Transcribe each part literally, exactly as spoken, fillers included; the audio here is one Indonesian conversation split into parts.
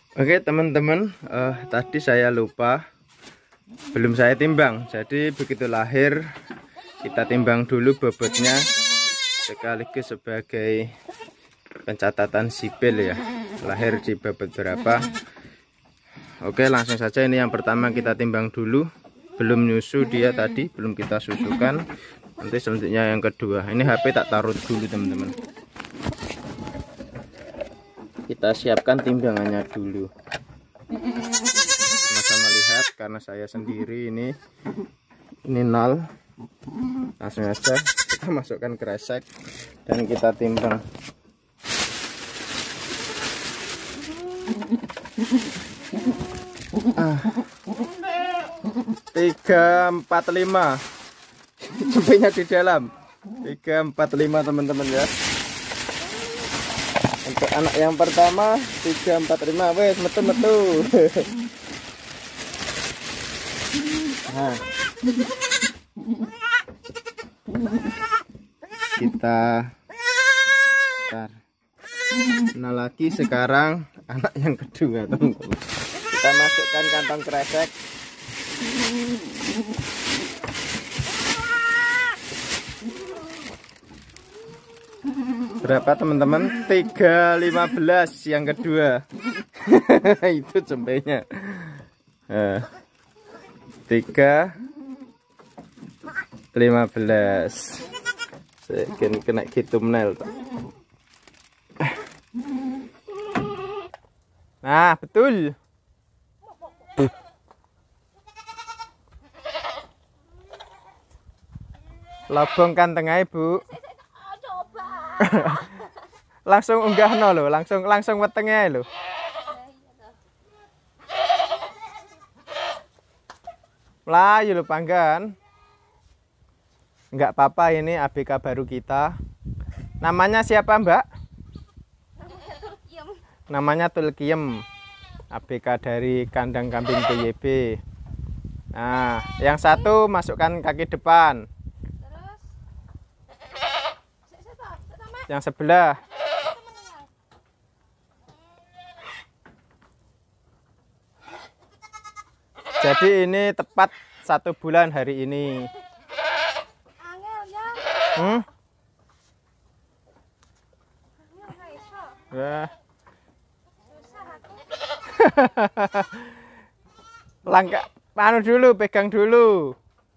Oke teman-teman, uh, tadi saya lupa, belum saya timbang. Jadi begitu lahir kita timbang dulu bobotnya, sekaligus sebagai pencatatan sipil ya, lahir di bobot berapa. Oke, langsung saja. Ini yang pertama kita timbang dulu, belum nyusu dia tadi, belum kita susukan. Nanti selanjutnya yang kedua. Ini H P tak taruh dulu teman-teman. Kita siapkan timbangannya dulu. Sama-sama lihat, karena saya sendiri ini ini nol. Langsung aja kita masukkan kresek dan kita timbang. Ah. tiga empat lima. Jempenya di dalam. tiga empat lima teman-teman ya. Untuk anak yang pertama tiga empat lima, wes metu-metu. Nah. Kita bentar. Nah, lagi sekarang anak yang kedua, teman-teman. Kita masukkan kantong kresek. Berapa teman-teman? tiga lima belas yang kedua. Itu jempenya. Nah, tiga lima belas. Saya kena gitu menel. Nah, betul. Lobong kantengnya Bu. Langsung unggah no lo, langsung langsung wetengnya lo. Melayu lo panggan. Enggak apa-apa, ini A B K baru kita. Namanya siapa Mbak? Namanya Tulkiem. A B K dari kandang kambing P Y B. Nah, yang satu masukkan kaki depan. Yang sebelah. Jadi ini tepat satu bulan hari ini. Hmm? Ya. Langkah, anu dulu, pegang dulu.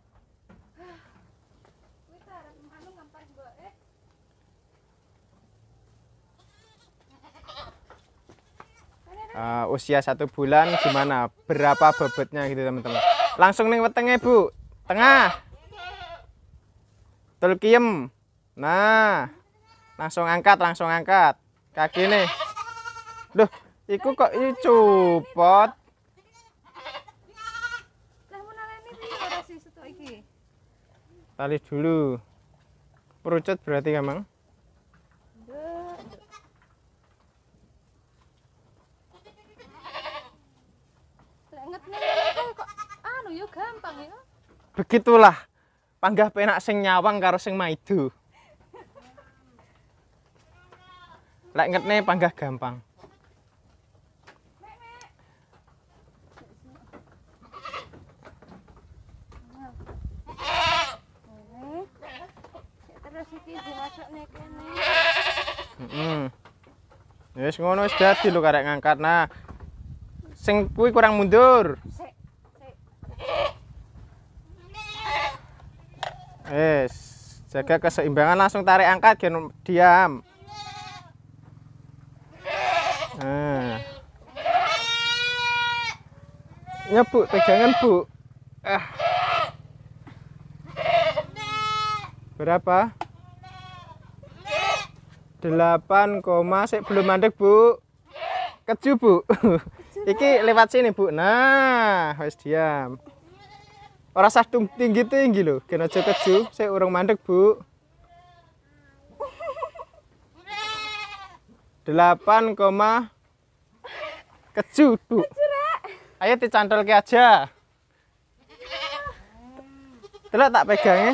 Uh, usia satu bulan gimana? Berapa bobotnya gitu teman-teman? Langsung nih wetengnya Bu, tengah. Tulkiem. Nah, langsung angkat, langsung angkat kaki nih. Duh, iku kok ini cupot. Tali dulu. Perucut berarti emang. Begitulah panggah penak sing nyawang karo sing maido. Lek ngetne panggah gampang. Heeh. Wis ngono wis dadi lho karek ngangkat. Nah, sing kuwi kurang mundur. Wes, jaga keseimbangan, langsung tarik angkat, jangan diam. Nah. Nyebuk pegangan Bu. Ah. Berapa? delapan, sik belum mandek Bu. Keju Bu. Iki lewat sini Bu. Nah, wes diam. Ora sah tinggi-tinggi lho, kena aja keju, saya urung mandek Bu. delapan, keju Bu. Ayo dicantol ke aja. Delok tak pegangnya.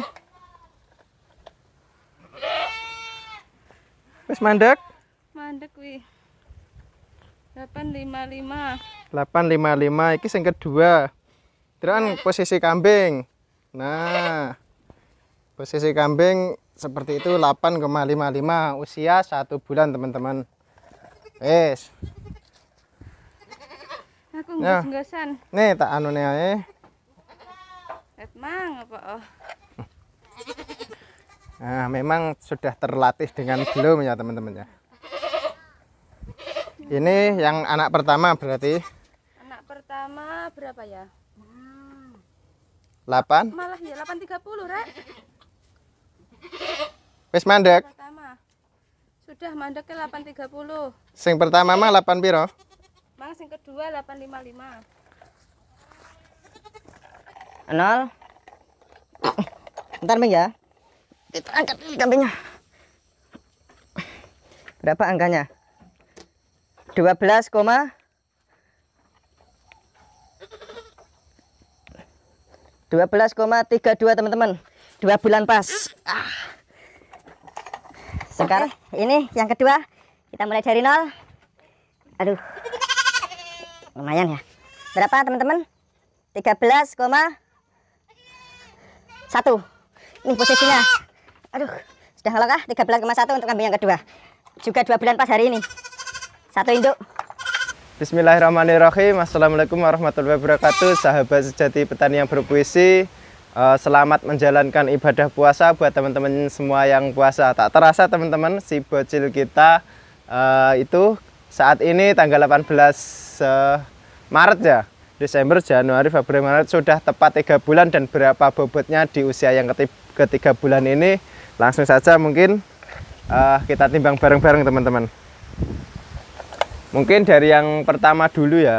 Wis mandek? Mandek wih. delapan lima lima. delapan lima lima iki sing kedua. Terus posisi kambing. Nah, posisi kambing seperti itu delapan koma lima lima, usia satu bulan teman-teman. Wes. Aku nggas-nggasan. Nih tak anu nih ae. Mang apa oh. Nah, memang sudah terlatih dengan belum ya teman-teman ya. Ini yang anak pertama berarti. Anak pertama berapa ya? delapan. Malah ya delapan tiga puluh, Rek. Wis mandek. Pertama. Sudah mandek ke delapan tiga puluh. Sing pertama mah delapan piro? Mang sing kedua delapan lima lima. Nol. Bentar, Bang ya. Kita angkat ini kambingnya. Berapa angkanya? dua belas, dua belas koma tiga dua teman-teman. Dua bulan pas. Ah. Sekarang ini yang kedua. Kita mulai dari nol. Aduh. Lumayan ya. Berapa teman-teman? tiga belas koma satu. Ini posisinya. Aduh, sudah ngelok ah. tiga belas koma satu untuk kambing yang kedua. Juga dua bulan pas hari ini. Satu induk. Bismillahirrahmanirrahim. Assalamualaikum warahmatullahi wabarakatuh. Sahabat sejati petani yang berpuisi, uh, selamat menjalankan ibadah puasa buat teman-teman semua yang puasa. Tak terasa teman-teman, si bocil kita uh, itu saat ini tanggal delapan belas uh, Maret ya. Desember, Januari, Februari, Maret sudah tepat tiga bulan. Dan berapa bobotnya di usia yang ketiga bulan ini, langsung saja mungkin uh, kita timbang bareng-bareng teman-teman. Mungkin dari yang pertama dulu ya.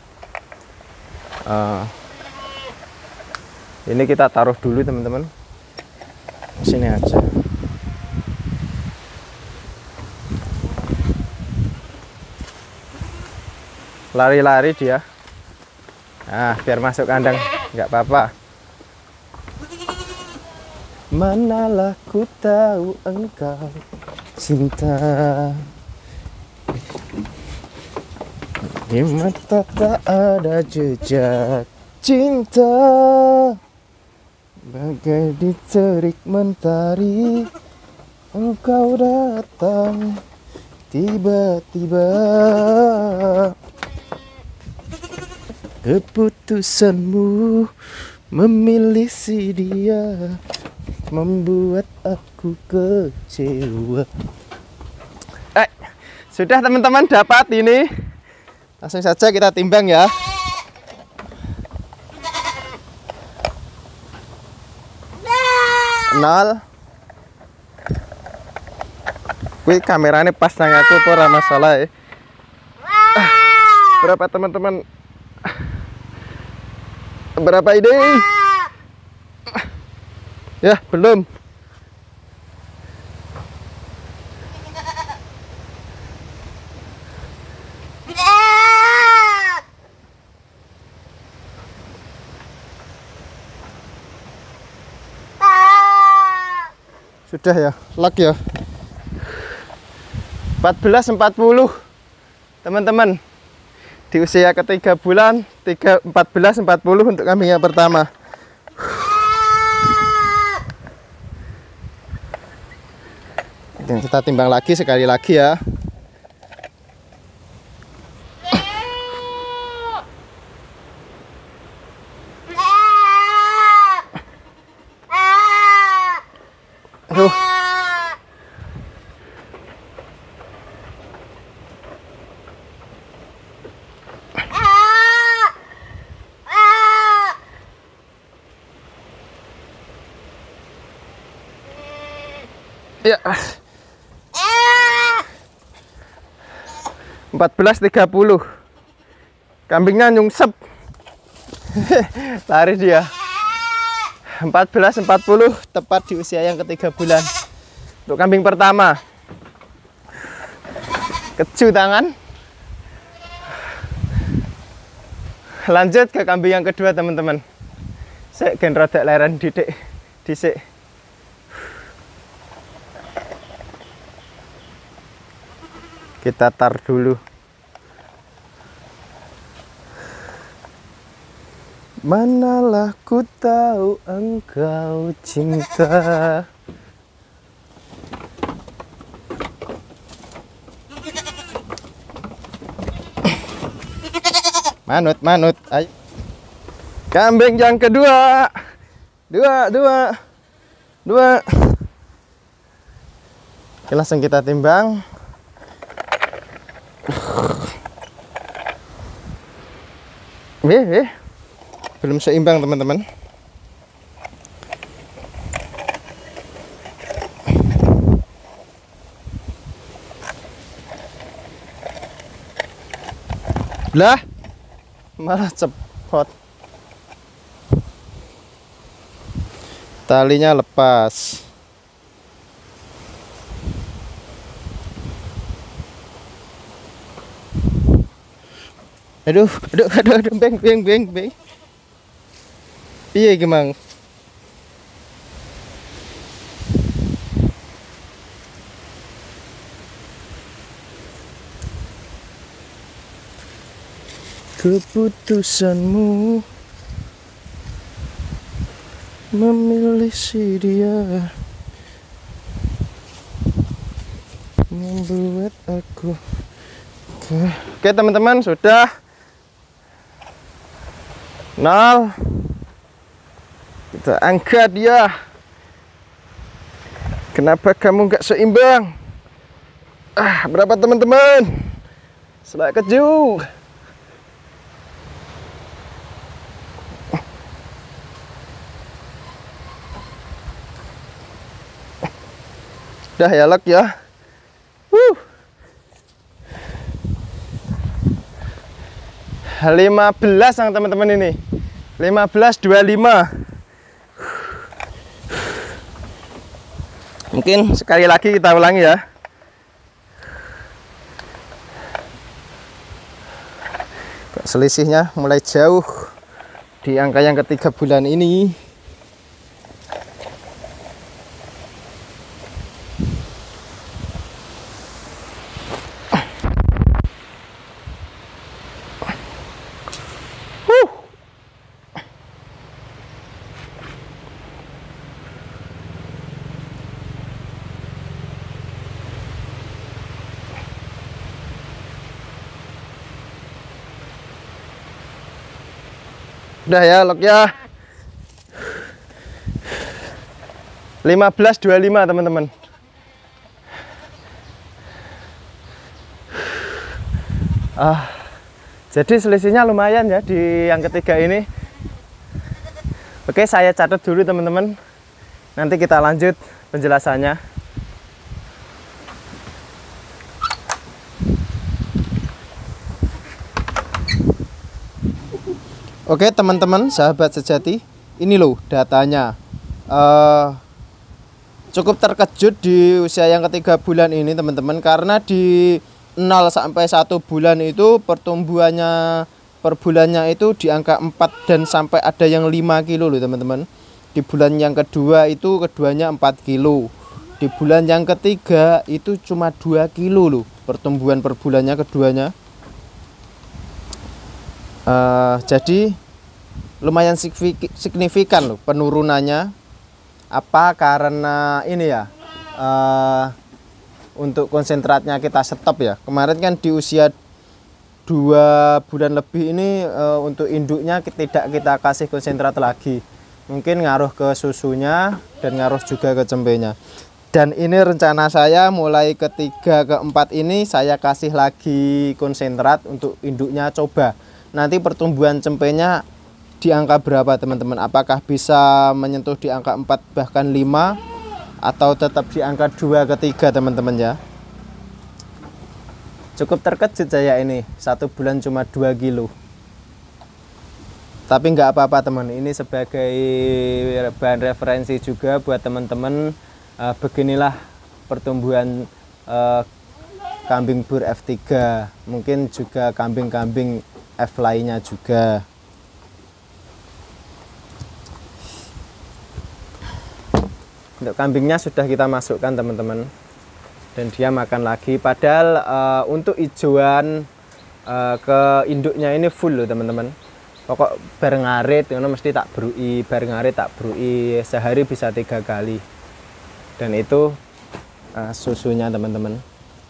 uh, Ini kita taruh dulu teman-teman. Sini aja. Lari-lari dia. Nah, biar masuk kandang, nggak apa-apa. Manalah ku tahu engkau cinta, di mata tak ada jejak cinta, bagai di terik mentari engkau datang tiba-tiba. Keputusanmu memilih si dia membuat aku kecewa. Eh, sudah teman-teman dapat ini. Langsung saja kita timbang ya. Nol. Wih, kameranya pas nang aku tuh ora masalah ya. Ah, berapa teman-teman? Berapa ini? Ya, belum. Sudah ya, lock ya. empat belas empat puluh teman-teman. Di usia ketiga bulan, empat belas empat puluh untuk kambing yang pertama. Dan kita timbang lagi sekali lagi ya. Aduh. Ya. empat belas tiga puluh. Kambingnya nyungsep. Lari dia. empat belas empat puluh tepat di usia yang ketiga bulan. Untuk kambing pertama. Keju tangan. Lanjut ke kambing yang kedua teman-teman. Sik gen rodok leren didik disik. Kita tar dulu. Manalah ku tahu engkau cinta. Manut, manut, ayo. Kambing yang kedua. Dua, dua. Dua. Oke, langsung kita timbang. Wih, wih. Belum seimbang teman-teman. Lah, malah cepot. Talinya lepas. Aduh, aduh, aduh, aduh, beng, beng, beng, beng. Iya gimang. Keputusanmu memilih si dia membuat aku. Oke teman-teman, sudah nol. Kita angkat dia. Kenapa kamu nggak seimbang? Ah, berapa teman-teman? Selak keju. Udah ya lek ya. Wuh. lima belas yang teman-teman ini. lima belas dua puluh lima. Mungkin sekali lagi kita ulangi ya. Selisihnya mulai jauh di angka yang ketiga bulan ini. Udah ya lok ya. lima belas dua puluh lima teman-teman. Ah, jadi selisihnya lumayan ya di yang ketiga ini. Oke, saya catat dulu teman-teman. Nanti kita lanjut penjelasannya. Oke teman-teman, sahabat sejati, ini loh datanya. Uh, cukup terkejut di usia yang ketiga bulan ini teman-teman, karena di nol sampai satu bulan itu pertumbuhannya per bulannya itu di angka empat dan sampai ada yang lima kilo loh teman-teman. Di bulan yang kedua itu keduanya empat kilo. Di bulan yang ketiga itu cuma dua kilo loh pertumbuhan per bulannya keduanya. Uh, jadi lumayan signifikan loh penurunannya. Apa karena ini ya, uh, untuk konsentratnya kita stop ya. Kemarin kan di usia dua bulan lebih ini uh, untuk induknya tidak kita kasih konsentrat lagi. Mungkin ngaruh ke susunya dan ngaruh juga ke cempenya. Dan ini rencana saya mulai ketiga keempat ini saya kasih lagi konsentrat untuk induknya, coba nanti pertumbuhan cempenya di angka berapa teman-teman, apakah bisa menyentuh di angka empat bahkan lima atau tetap di angka dua ketiga teman-teman ya. Cukup terkejut saya ini, satu bulan cuma dua kilo. Tapi nggak apa-apa teman, ini sebagai bahan referensi juga buat teman-teman. Uh, beginilah pertumbuhan uh, kambing bur F tiga, mungkin juga kambing-kambing F lainnya juga. Untuk kambingnya sudah kita masukkan teman-teman, dan dia makan lagi. Padahal uh, untuk hijauan uh, ke induknya ini full loh teman-teman. pokok bareng ngarit ngono mesti tak brui, bareng ngarit tak brui, sehari bisa tiga kali. Dan itu uh, susunya teman-teman.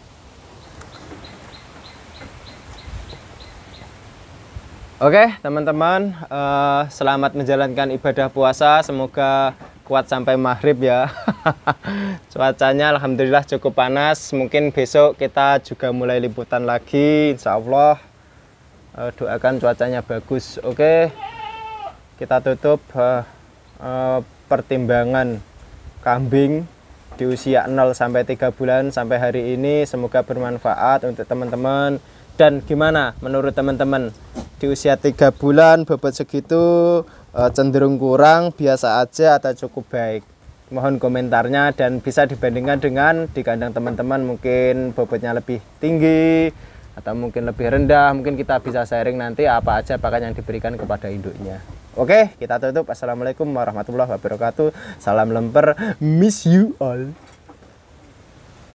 Oke teman-teman, uh, selamat menjalankan ibadah puasa, semoga kuat sampai maghrib ya. Cuacanya alhamdulillah cukup panas, mungkin besok kita juga mulai liputan lagi insya Allah. Uh, doakan cuacanya bagus. Oke, kita tutup uh, uh, pertimbangan kambing di usia nol sampai tiga bulan sampai hari ini, semoga bermanfaat untuk teman-teman. Dan gimana menurut teman-teman, di usia tiga bulan bobot segitu uh, cenderung kurang, biasa aja atau cukup baik? Mohon komentarnya, dan bisa dibandingkan dengan di kandang teman-teman, mungkin bobotnya lebih tinggi atau mungkin lebih rendah. Mungkin kita bisa sharing nanti apa aja pakan yang diberikan kepada induknya. Oke, kita tutup. Assalamualaikum warahmatullahi wabarakatuh. Salam lemper, miss you all.